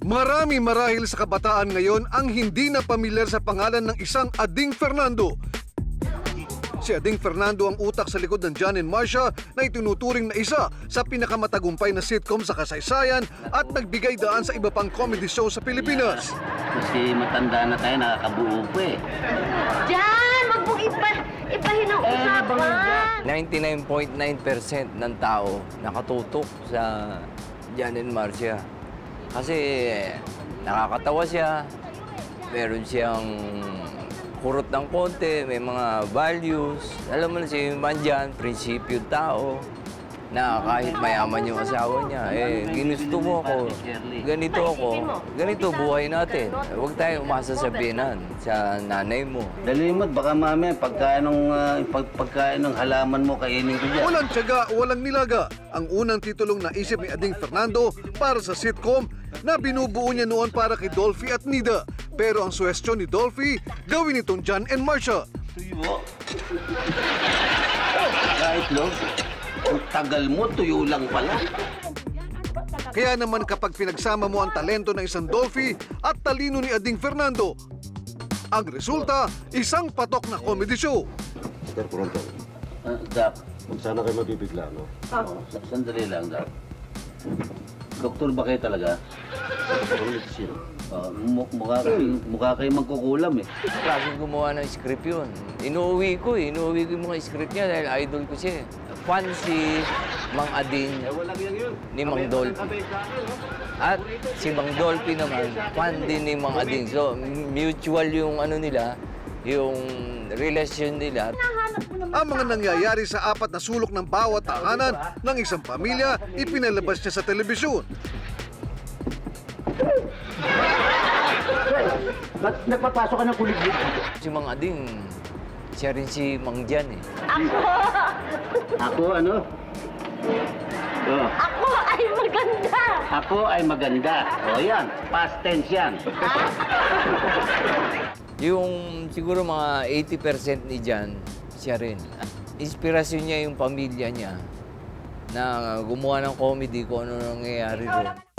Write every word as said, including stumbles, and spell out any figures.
Marami marahil sa kabataan ngayon ang hindi na pamilyar sa pangalan ng isang Ading Fernando. Si Ading Fernando ang utak sa likod ng John and Marsha na itinuturing na isa sa pinakamatagumpay na sitcom sa kasaysayan at nagbigay daan sa iba pang comedy show sa Pilipinas. Kasi matanda na tayo, nakakabuo po eh. John, wag mong ipa, ipahin ang usapan. ninety-nine point nine percent ng tao nakatutok sa John and Marsha. Kasi nakakatawa siya, meron siyang kurot ng konti, may mga values. Alam mo na si man dyan, prinsipyo tao, na kahit mayaman yung asawa niya, eh, ginusto mo ako, ganito ako, ganito buhay natin. Huwag tayo umasa sa binan, sa nanay mo. Dalimot, baka mamaya pagkain ng, uh, pag, pagkain ng halaman mo, kainin ko dyan. Walang tiyaga, walang nilaga. Ang unang titulong naisip ni Ading Fernando para sa sitcom na binubuo niya noon para kay Dolphy at Nida. Pero ang suwestyon ni Dolphy, gawin itong John and Marsha. Tuyo. Kahit lo, ang tagal mo, tuyo lang pala. Kaya naman kapag pinagsama mo ang talento ng isang Dolphy at talino ni Ading Fernando, ang resulta, isang patok na comedy show. Sir, pronto. Uh, Doc. Huwag sana kayo mabibigla, no? Oh, sandali lang, Doc. Doktor ba kayo talaga? Uh, mukha, kayo, mukha kayo magkukulam eh. Klaseng gumawa ng script yun. Inuuwi ko eh. Inuuwi ko yung mga script niya dahil idol ko siya. Fan si Mang Ading ni Mang Dolphy. At si Mang Dolphy naman, fan din ni Mang Ading. So, mutual yung ano nila, yung relasyon nila. Ang mga nangyayari sa apat na sulok ng bawat tahanan ng isang pamilya, ipinalabas niya sa telebisyon. Ba't nagpapasok ka ng kulig dito? Si Mang Ading, siya rin si Mang Jan eh. Ako! Ako ano? Oh. Ako ay maganda! Ako ay maganda. O yan, past tense yan. Yung siguro mga eighty percent ni Jan, siya rin. Inspirasyon niya yung pamilya niya na gumawa ng comedy kung ano nangyayari doon.